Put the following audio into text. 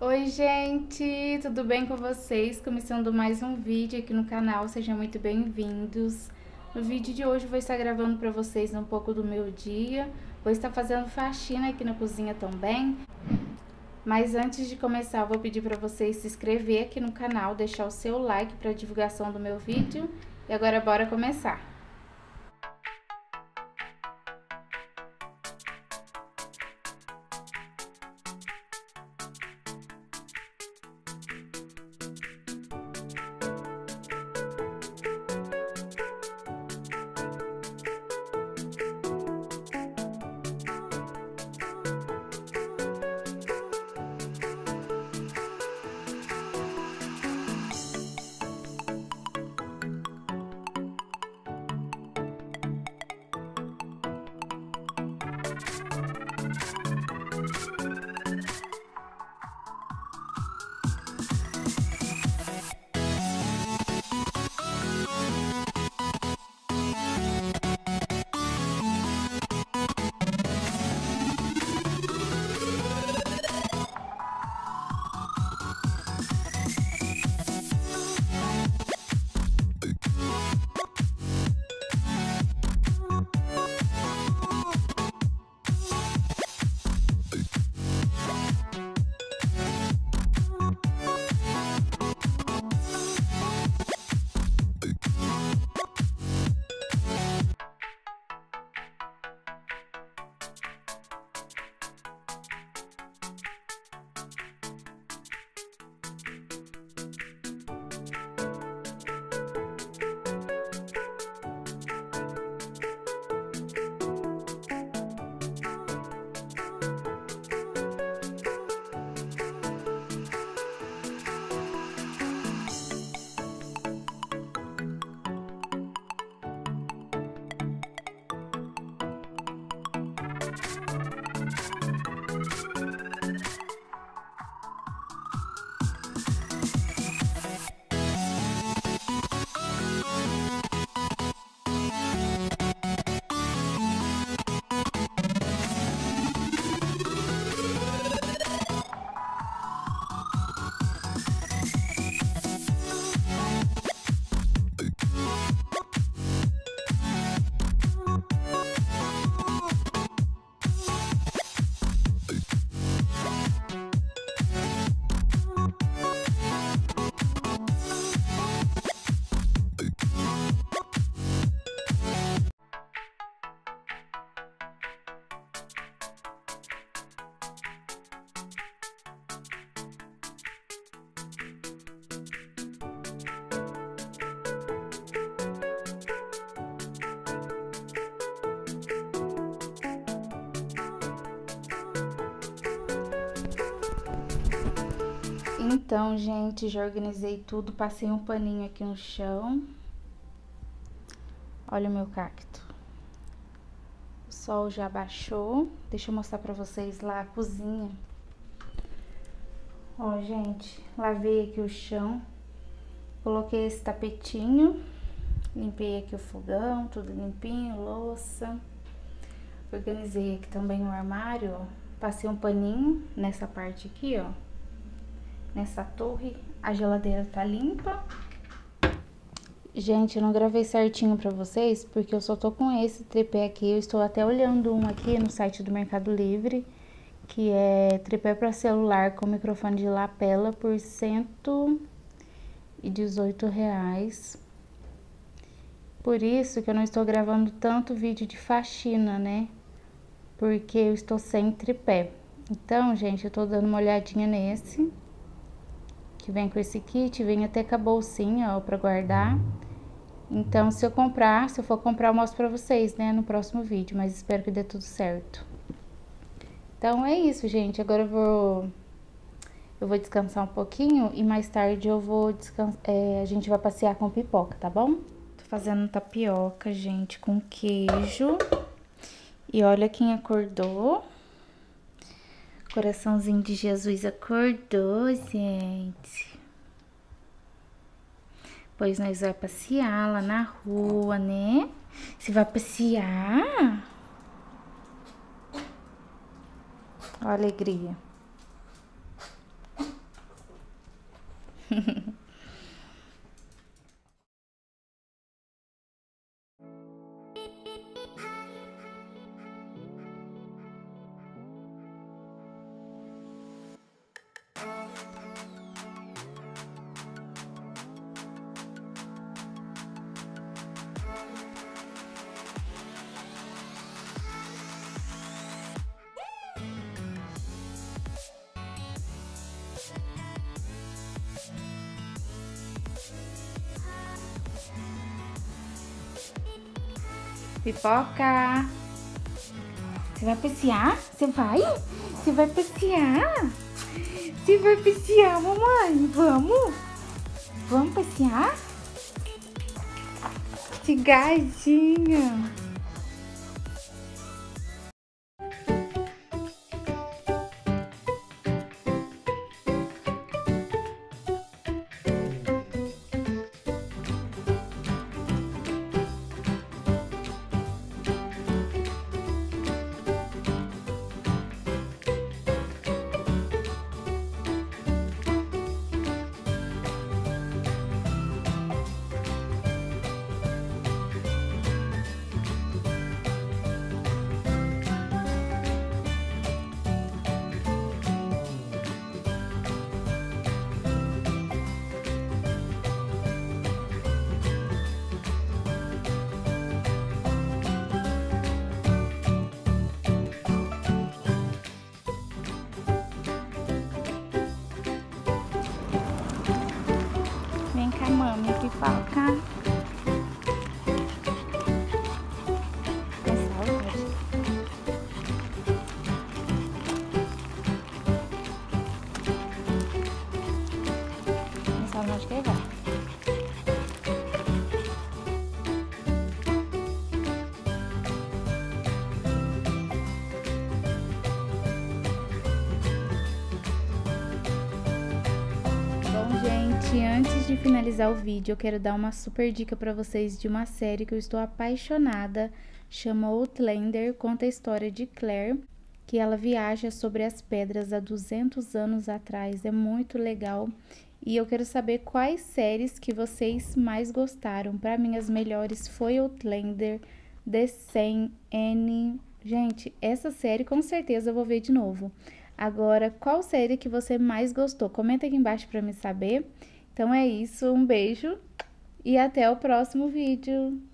Oi, gente, tudo bem com vocês? Começando mais um vídeo aqui no canal, sejam muito bem-vindos. No vídeo de hoje eu vou estar gravando para vocês um pouco do meu dia, vou estar fazendo faxina aqui na cozinha também. Mas antes de começar, eu vou pedir para vocês se inscrever aqui no canal, deixar o seu like para a divulgação do meu vídeo. E agora bora começar! Então, gente, já organizei tudo, passei um paninho aqui no chão. Olha o meu cacto. O sol já baixou. Deixa eu mostrar pra vocês lá a cozinha. Ó, gente, lavei aqui o chão. Coloquei esse tapetinho. Limpei aqui o fogão, tudo limpinho, louça. Organizei aqui também o armário, ó. Passei um paninho nessa parte aqui, ó. Nessa torre, a geladeira tá limpa. Gente, eu não gravei certinho pra vocês, porque eu só tô com esse tripé aqui. Eu estou até olhando um aqui no site do Mercado Livre, que é tripé pra celular com microfone de lapela por R$118. Por isso que eu não estou gravando tanto vídeo de faxina, né? Porque eu estou sem tripé. Então, gente, eu tô dando uma olhadinha nesse, que vem com esse kit, vem até com a bolsinha, ó, pra guardar. Então, se eu for comprar, eu mostro pra vocês, né, no próximo vídeo, mas espero que dê tudo certo. Então, é isso, gente. Agora eu vou descansar um pouquinho e mais tarde eu vou a gente vai passear com pipoca, tá bom? Tô fazendo tapioca, gente, com queijo. E olha quem acordou. Coraçãozinho de Jesus acordou, gente. Pois nós vamos passear lá na rua, né? Você vai passear? Ó a alegria. Pipoca, você vai passear? Você vai? Você vai passear? Você vai passear, mamãe? Vamos? Vamos passear? Que gatinha! Vem cá, mami, pipoca. É saudade. É saudade que vai. Gente, antes de finalizar o vídeo, eu quero dar uma super dica para vocês de uma série que eu estou apaixonada, chama Outlander, conta a história de Claire, que ela viaja sobre as pedras há 200 anos atrás, é muito legal. E eu quero saber quais séries que vocês mais gostaram. Para mim, as melhores foi Outlander, The 100, Annie. Gente, essa série com certeza eu vou ver de novo. Agora, qual série que você mais gostou? Comenta aqui embaixo para me saber. Então é isso, um beijo e até o próximo vídeo.